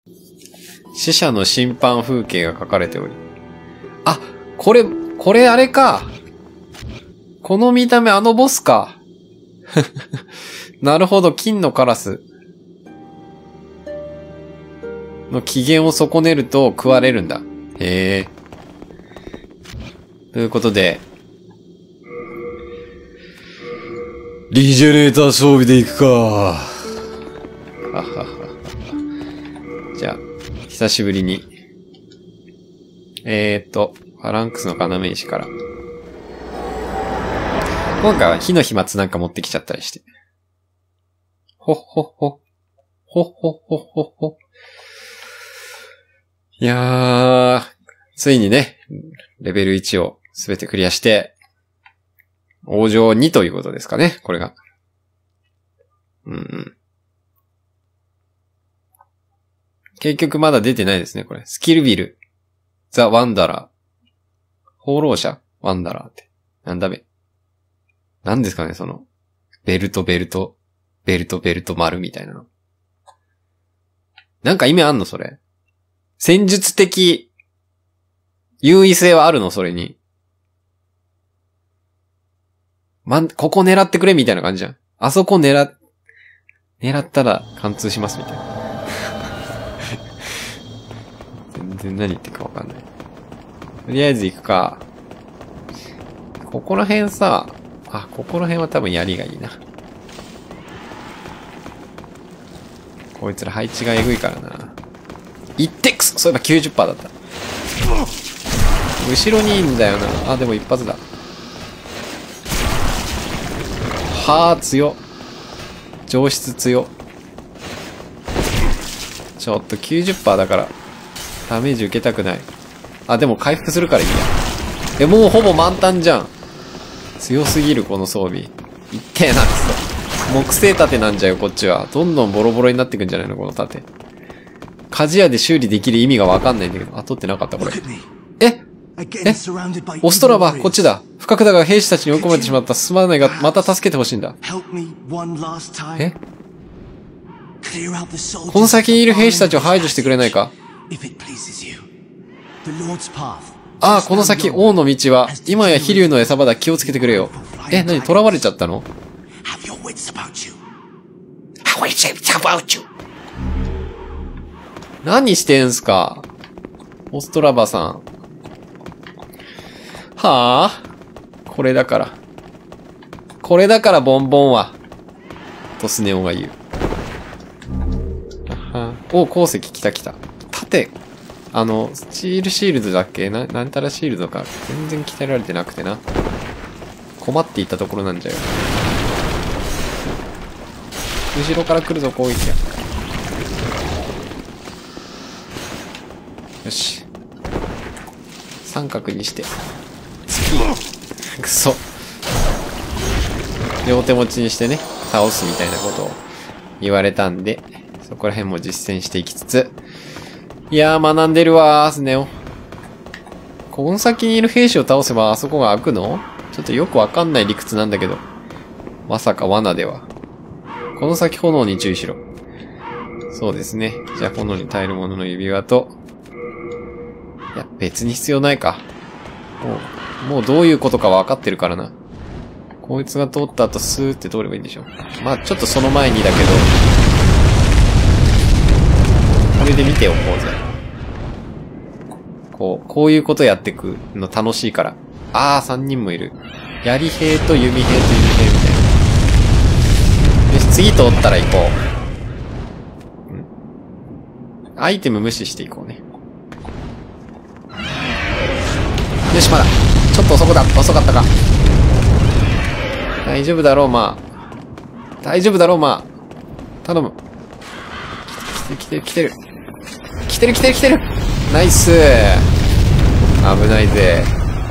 死者の審判風景が書かれており。あ、これあれか。この見た目あのボスか。なるほど、金のカラスの機嫌を損ねると食われるんだ。へえ。ということで、リジェネーター装備でいくか。ははは。じゃあ、久しぶりに。ファランクスの要石から。今回は火の飛沫なんか持ってきちゃったりして。ほっほっほ。ほっほっほっほっほ。いやー、ついにね、レベル1をすべてクリアして、王城2ということですかね、これが。うんうん。結局まだ出てないですね、これ。スキルビル。ザ・ワンダラー。放浪者ワンダラーって。なんだべ。なんですかね、その、ベルト丸みたいなの。なんか意味あんのそれ。戦術的優位性はあるのそれに。ここ狙ってくれみたいな感じじゃん。あそこ狙ったら貫通しますみたいな。全然何言ってるかわかんない。とりあえず行くか。ここら辺さ、ここら辺は多分槍がいいな。こいつら配置がえぐいからな。いってくそ、そういえば 90% だった。後ろにいいんだよな。あ、でも一発だ。はぁ、強。上質強。ちょっと 90% だから、ダメージ受けたくない。あ、でも回復するからいいや。もうほぼ満タンじゃん。強すぎる、この装備。いってえな、くそ。木製盾なんじゃよ、こっちは。どんどんボロボロになってくんじゃないの、この盾。鍛冶屋で修理できる意味がわかんないんだけど。取ってなかった、これ。オストラバ、こっちだ。不覚だが兵士たちに追い込まれてしまった。すまないが、また助けてほしいんだ。この先にいる兵士たちを排除してくれないか？この先、王の道は、今や飛竜の餌場だ。気をつけてくれよ。何、囚われちゃったの？何してんすか？オストラバさん。はぁ？これだから。ボンボンは。とスネ夫が言う。鉱石来た。盾。スチールシールドだっけ？なんたらシールドか。全然鍛えられてなくてな。困っていたところなんじゃよ。後ろから来るぞ、攻撃が。よし。三角にして。くそ。両手持ちにしてね、倒すみたいなことを言われたんで、そこら辺も実践していきつつ、いやー学んでるわー、スネ夫。この先にいる兵士を倒せばあそこが開くの？ちょっとよくわかんない理屈なんだけど。まさか罠では。この先炎に注意しろ。そうですね。じゃあ炎に耐えるものの指輪と、いや、別に必要ないか。もうどういうことか分かってるからな。こいつが通った後スーって通ればいいんでしょ。まあちょっとその前にだけど、これで見ておこうぜ。こういうことやってくの楽しいから。3人もいる。槍兵と弓兵と弓兵みたいな。よし、次通ったら行こう。アイテム無視していこうね。よし、まだ。ちょっと遅かったか。大丈夫だろう、まあ。頼む。来てる。ナイス。危ないぜ。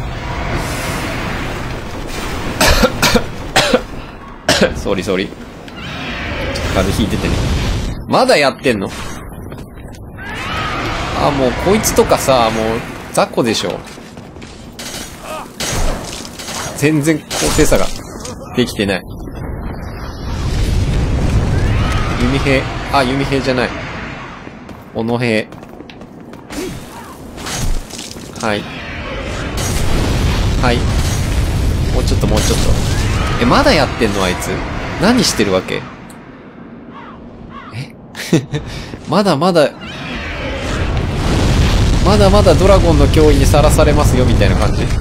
ソーリー。風邪ひいててね。まだやってんの？もうこいつとかさ、もう雑魚でしょ。全然高低差ができてない。弓兵じゃない。 小野兵。はい。はい。もうちょっともうちょっと。まだやってんのあいつ。何してるわけ？まだまだドラゴンの脅威にさらされますよみたいな感じ。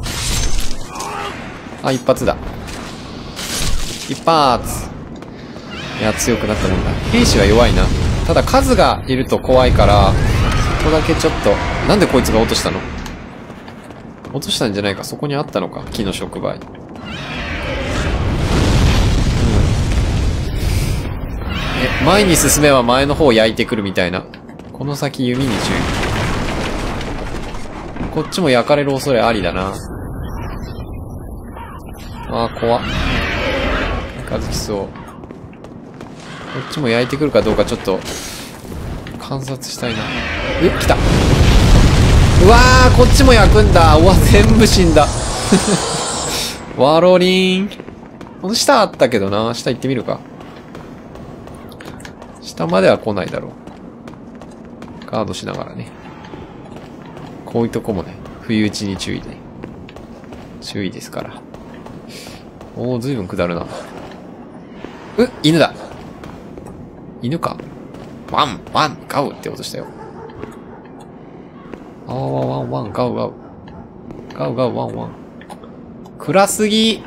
あ、一発だ。一発。いや、強くなったもんだ。兵士は弱いな。ただ数がいると怖いから、そこだけちょっと。なんでこいつが落としたの？落としたんじゃないか。そこにあったのか。木の触媒。前に進めば前の方を焼いてくるみたいな。この先弓に注意。こっちも焼かれる恐れありだな。あー、怖っ。三日月そう。こっちも焼いてくるかどうかちょっと観察したいな。来た。うわー、こっちも焼くんだ。うわ、全部死んだ。ワロリン。この下あったけどな。下行ってみるか。下までは来ないだろう。ガードしながらね。こういうとこもね、不意打ちに注意で。注意ですから。おー、ずいぶん下るな。犬だ。犬か。ワン、ワン、ガウって音したよ。あー、ワン、ワン、ガウ、ガウ。ガウ、ガウ、ワン、ワン。暗すぎ。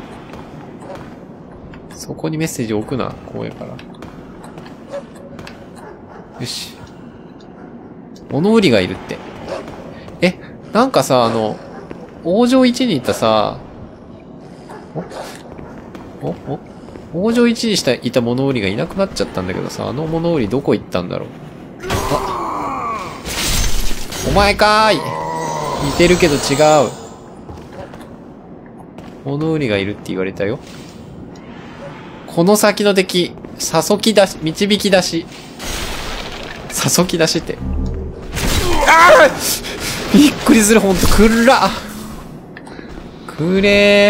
そこにメッセージ置くな。怖いから。よし。物売りがいるって。なんかさ、王城1に行ったさ、王城1にいた物売りがいなくなっちゃったんだけどさ、あの物売りどこ行ったんだろう。お前かーい。似てるけど違う。物売りがいるって言われたよ。この先の敵、誘き出し、導き出し。誘き出しって。ああびっくりする、ほんと。くっらくれ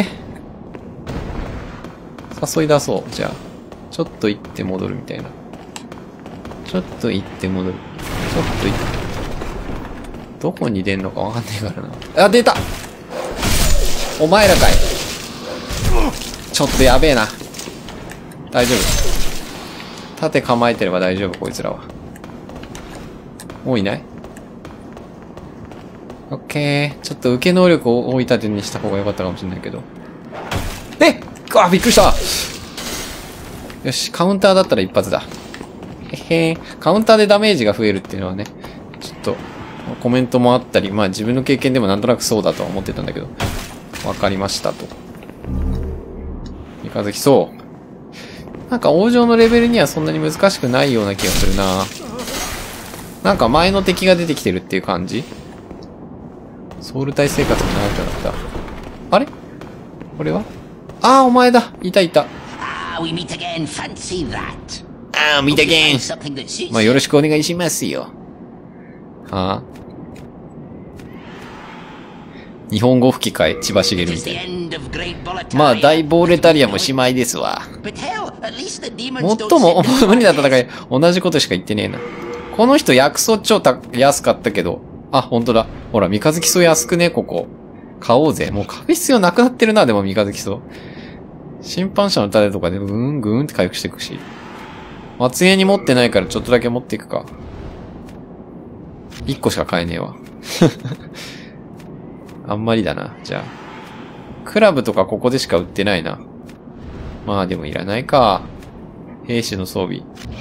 ー。誘い出そう。じゃあ。ちょっと行って戻るみたいな。ちょっと行って戻る。ちょっと行って。どこに出んのかわかんないからな。あ、出たお前らかい。ちょっとやべえな。大丈夫。盾構えてれば大丈夫、こいつらは。もういない？オッケー。ちょっと受け能力を追い立てにした方が良かったかもしれないけど。あ、びっくりした。よし、カウンターだったら一発だ。へへー。カウンターでダメージが増えるっていうのはね、ちょっと、コメントもあったり、まあ自分の経験でもなんとなくそうだとは思ってたんだけど、わかりましたと。三日月そう。なんか王城のレベルにはそんなに難しくないような気がするな。なんか前の敵が出てきてるっていう感じ？ソウル体生活も長くなった。あれ？これは？ああ、お前だ。いたいた。 meet again, fancy that. 見たけん。まあよろしくお願いしますよ。はあ、日本語吹き替え、千葉茂みたいな。まあ大ボーレタリアもしまいですわ。最も無理な戦い、同じことしか言ってねえな。この人薬草超安かったけど。あ、ほんとだ。ほら、三日月草安くね、ここ。買おうぜ。もう買う必要なくなってるな、でも三日月草。審判者の種とかでぐーんぐーんって回復していくし。松江に持ってないからちょっとだけ持っていくか。1個しか買えねえわ。あんまりだな、じゃあ。クラブとかここでしか売ってないな。まあでもいらないか。兵士の装備。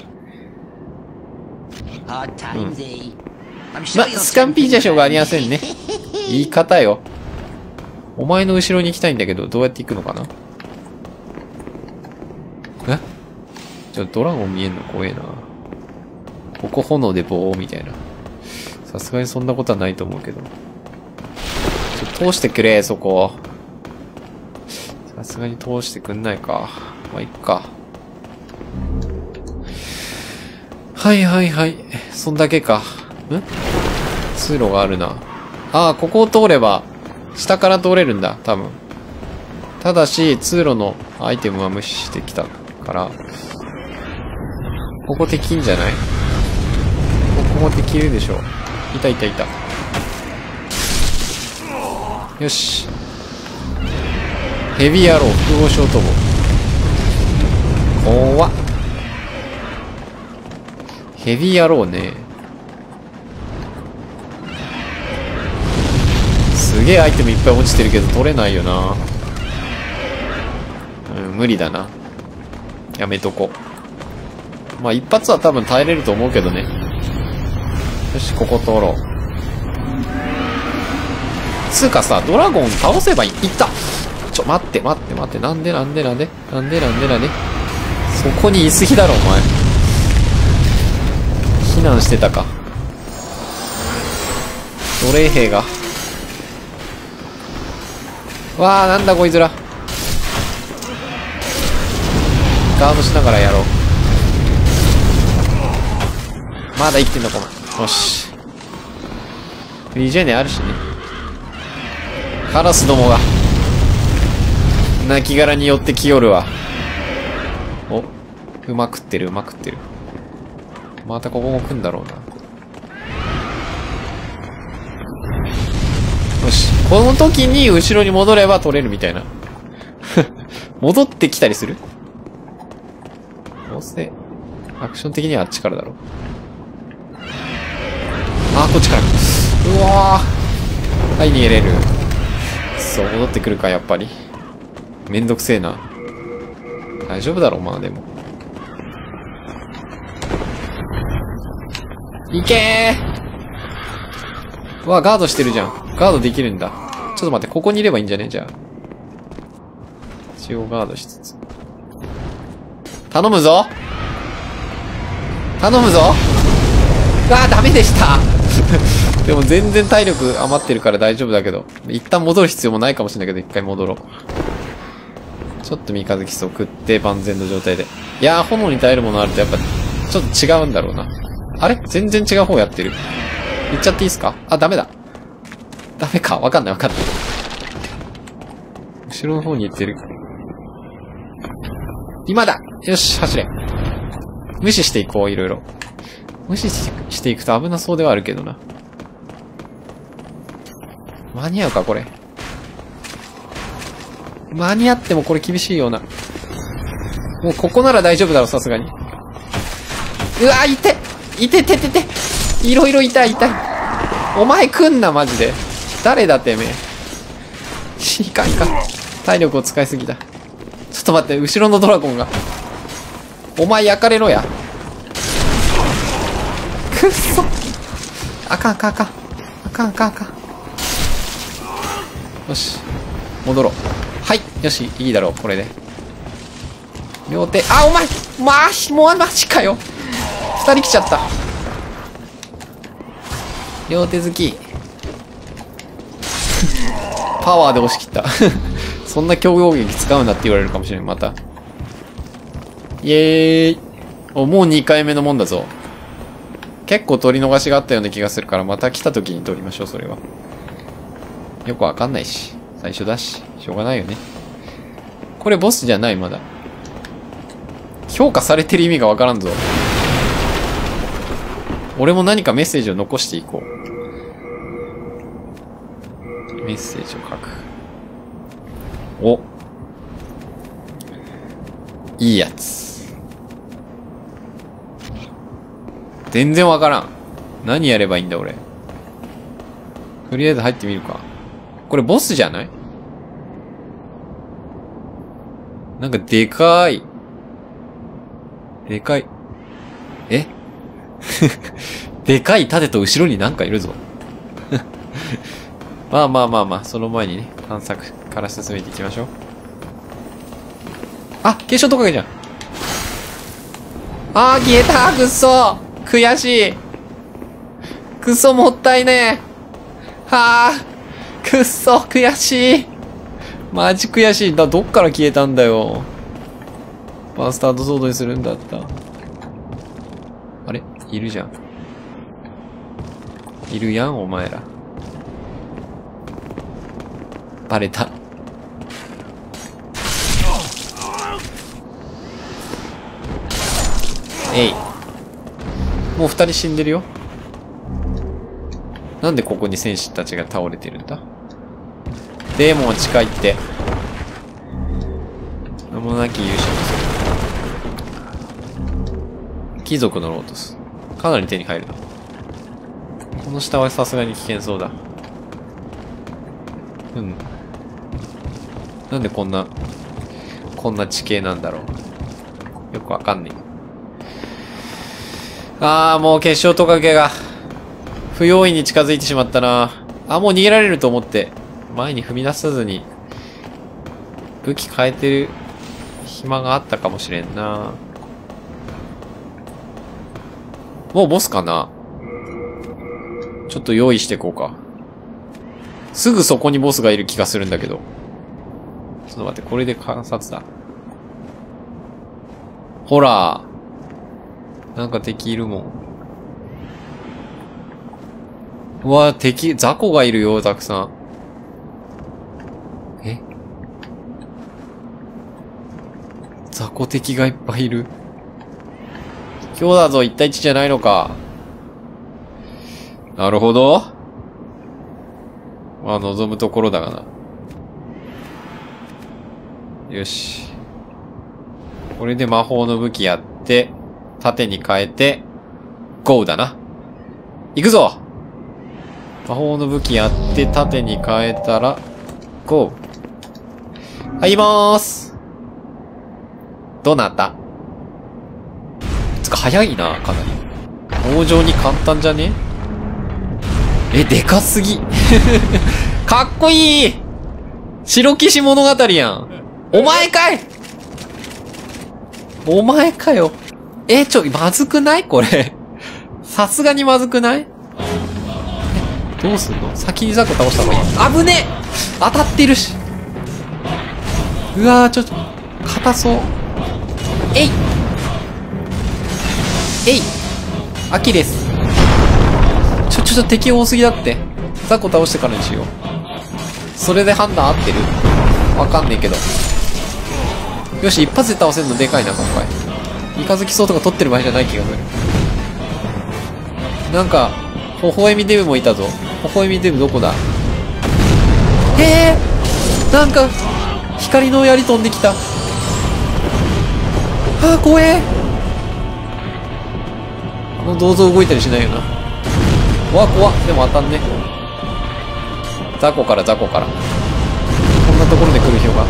スカンピージャ賞がありませんね。言い方よ。お前の後ろに行きたいんだけど、どうやって行くのかな？ちょっとドラゴン見えんの怖えな。ここ炎でボーみたいな。さすがにそんなことはないと思うけど。通してくれ、そこ。さすがに通してくんないか。まあ、いっか。はいはいはい。そんだけか。通路があるな。ああ、ここを通れば、下から通れるんだ、多分。ただし、通路のアイテムは無視してきたから。ここ敵んじゃない？ここで切るでしょ。いたいたいた。よし。ヘビーアロー、複合ショートボー。怖っ。ヘビーアローね。すげえアイテムいっぱい落ちてるけど取れないよな。無理だな。やめとこ。まあ一発は多分耐えれると思うけどね。よし、ここ通ろう。つうかさ、ドラゴン倒せばいい。いった。待って待って待って。なんでそこにいすぎだろ、お前。避難してたか。奴隷兵が。わあ、なんだこいつら。ガードしながらやろう。まだ生きてんのかな。よし。フリージェネあるしね。カラスどもが亡骸によって来よるわ。お、うまくってる。またここも来んだろうな。よし。この時に後ろに戻れば取れるみたいな。戻ってきたりする？どうせ、アクション的にはあっちからだろ。あ、こっちから。うわぁ。はい、逃げれる。そう、戻ってくるか、やっぱり。めんどくせえな。大丈夫だろう、まあでも。いけー！うわ、ガードしてるじゃん。ガードできるんだ。ちょっと待って、ここにいればいいんじゃね？じゃあ。一応ガードしつつ。頼むぞ！頼むぞ！ダメでしたでも全然体力余ってるから大丈夫だけど。一旦戻る必要もないかもしれないけど、一回戻ろう。ちょっと三日月基礎食って万全の状態で。いやー、炎に耐えるものあるとやっぱ、ちょっと違うんだろうな。あれ？全然違う方やってる。行っちゃっていいっすか？あ、ダメだ。ダメか。わかんない。後ろの方に行ってる。今だ！よし、走れ。無視していこう、いろいろ。無視していくと危なそうではあるけどな。間に合うか、これ。間に合ってもこれ厳しいような。もうここなら大丈夫だろ、さすがに。うわ、いて！いろいろ痛い。お前来んな、マジで。誰だ、てめえ。いかん。体力を使いすぎた。ちょっと待って、後ろのドラゴンが。お前焼かれろや。くっそ。あかん。よし。戻ろう。はい。よし。いいだろう。これで。両手。あ、お前マジかよ。二人来ちゃった。両手好き。パワーで押し切った。そんな強豪撃使うなって言われるかもしれん。また。イエーイ。お、もう2回目のもんだぞ。結構取り逃しがあったような気がするから、また来た時に取りましょう、それは。よくわかんないし。最初だし。しょうがないよね。これボスじゃない、まだ。評価されてる意味がわからんぞ。俺も何かメッセージを残していこう。メッセージを書く。お。いいやつ。全然わからん。何やればいいんだ、俺。とりあえず入ってみるか。これボスじゃない？なんかでかい。でかい。えでかい盾と後ろになんかいるぞ。まあ、その前にね、探索から進めていきましょう。あ、継承トカゲじゃん。あー、消えた！くっそ！悔しい！くっそもったいねえ！はぁ！くっそ悔しい！マジ悔しい。どっから消えたんだよ。バスタードソードにするんだった。あれ？いるじゃん。いるやん、お前ら。バレた。えい。もう2人死んでるよ。 なんでここに戦士たちが倒れてるんだ？デーモンは近いって。名もなき勇者です。貴族のロートス。かなり手に入るな。この下はさすがに危険そうだ。うん。なんでこんな地形なんだろう。よくわかんねえ。あー、もう結晶トカゲが、不用意に近づいてしまったな。あ、もう逃げられると思って、前に踏み出さずに、武器変えてる暇があったかもしれんな。もうボスかな？ちょっと用意していこうか。すぐそこにボスがいる気がするんだけど。ちょっと待って、これで観察だ。ほら。なんか敵いるもん。うわ、雑魚がいるよ、たくさん。え？雑魚敵がいっぱいいる。今日だぞ、1対1じゃないのか。なるほど。まあ、望むところだがな。よし。これで魔法の武器やって、盾に変えて、ゴーだな。行くぞ！魔法の武器やって、盾に変えたら、ゴー。入りまーす。どなた？つか、早いな、かなり。登場に簡単じゃね？え、でかすぎ。かっこいい！白騎士物語やん。お前かい！お前かよ。まずくないこれ。さすがにまずくない？どうすんの？先にザコ倒した方がいい。危ねえ！当たってるし。うわー、硬そう。えい！アキレス。敵多すぎだって。ザコ倒してからにしよう。それで判断合ってる？わかんねえけど。よし、一発で倒せるのでかいな、今回。三日月草とか取ってる場合じゃない気がする。なんか、微笑みデブもいたぞ。微笑みデブどこだ？なんか、光の槍飛んできた。あー、怖え。銅像動いたりしないよな。うわ、怖っ。でも当たんね。雑魚から。こんなところで来る人が。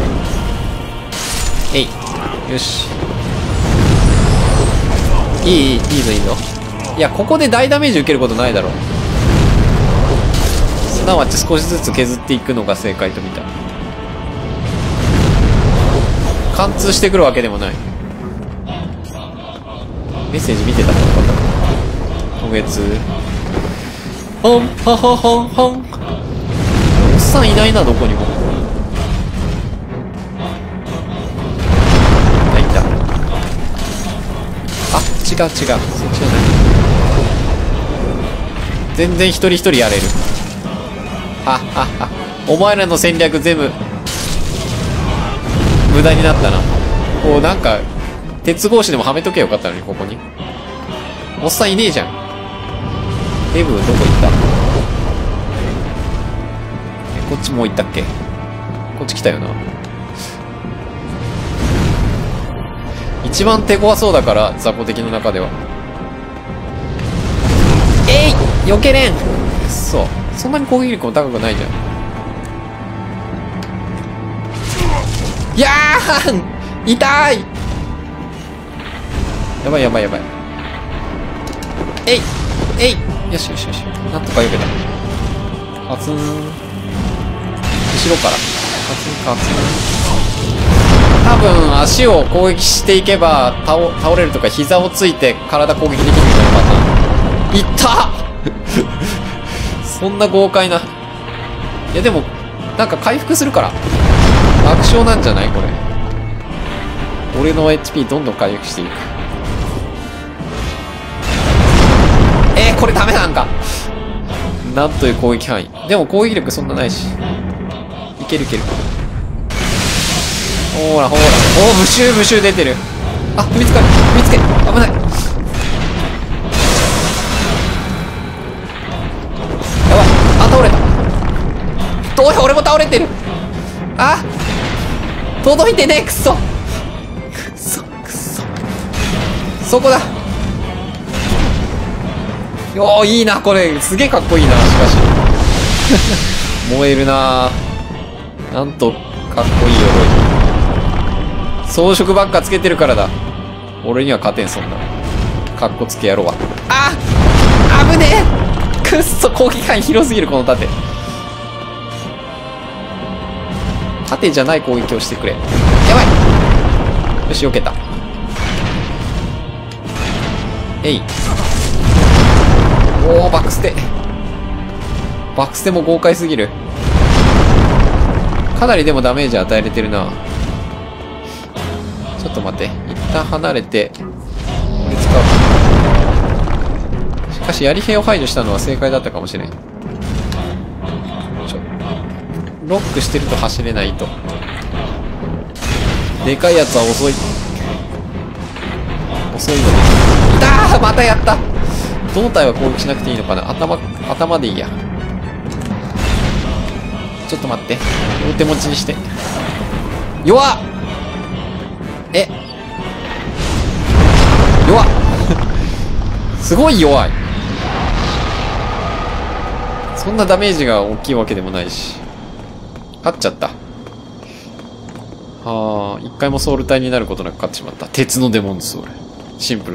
よし。いいぞ。いや、ここで大ダメージ受けることないだろう。すなわち少しずつ削っていくのが正解と見た。貫通してくるわけでもない。メッセージ見てたのかったか。今月。ほん。おっさんいないな、どこにも。いた。あ、違う。そっちじゃない。全然一人一人やれる。お前らの戦略全部、無駄になったな。こう、なんか、鉄格子でもはめとけよかったのに、ここに。おっさんいねえじゃん。デブ、どこ行った？こっちもう行ったっけ？こっち来たよな。一番手強そうだから、雑魚敵の中では。避けれん！くそ。そんなに攻撃力も高くないじゃん。やーん！痛い！やばい。よし。なんとか避けた。カツン。後ろから。カツン。多分、足を攻撃していけば、倒れるとか、膝をついて体攻撃できるみたいなパターン。いったそんな豪快な。いや、でも、なんか回復するから。楽勝なんじゃないこれ。俺の HP どんどん回復していく。これダメなんか。なんという攻撃範囲。でも攻撃力そんなないし。いける。ほら。ブシュー出てる。あ、踏みつけ。危ない。 俺も倒れてる。あ、届いてねえ、くそ。くそ、くそ。そこだ。よー、いいな、これ。すげえかっこいいな、しかし。燃えるなぁ。なんと、かっこいい鎧。装飾ばっかつけてるからだ。俺には勝てん、そんな。かっこつけやろうわ。あ危ねえ。くっそ、攻撃範囲広すぎる、この盾。盾じゃない攻撃をしてくれ。やばい。よし、避けた。えい。おー、バックステ。バックステも豪快すぎる。かなりでもダメージ与えれてるな。ちょっと待って。一旦離れて、これ使う。しかし、槍兵を排除したのは正解だったかもしれん。ロックしてると走れないと。でかいやつは遅い。遅いので。いたー、またやった。胴体は攻撃しなくていいのかな。頭でいいや。ちょっと待って。両手持ちにして。弱っ。え、弱っ。すごい弱い。そんなダメージが大きいわけでもないし。勝っちゃった。はあ、一回もソウル体になることなく勝ってしまった。鉄のデモンズソウル。シンプル。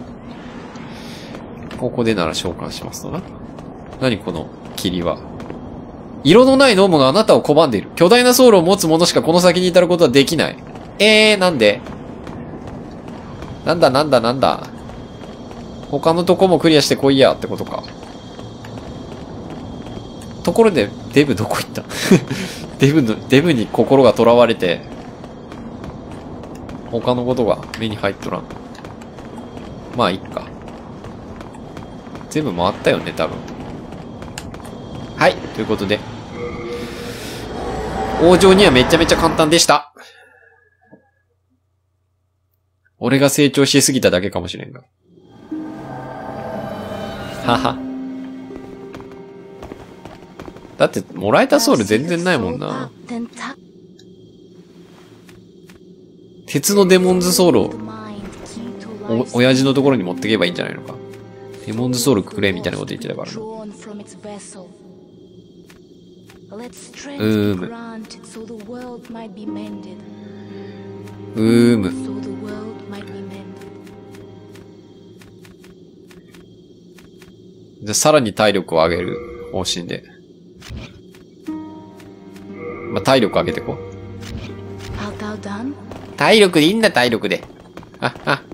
ここでなら召喚しますとな。何この霧は。色のないノームがあなたを拒んでいる。巨大なソウルを持つ者しかこの先に至ることはできない。なんでなんだ。他のとこもクリアしてこいやってことか。ところで、デブどこ行ったデブに心が囚われて、他のことが目に入っとらん。まあ、いっか。全部回ったよね、多分。はい、ということで。王城にはめちゃめちゃ簡単でした。俺が成長しすぎただけかもしれんが。はは。だって、もらえたソウル全然ないもんな。鉄のデモンズソウルを、親父のところに持ってけばいいんじゃないのか。デモンズソウルくれみたいなこと言ってたからな。じゃあさらに体力を上げる方針で。まあ、体力上げてこう。体力でいいんだ、体力で。あ、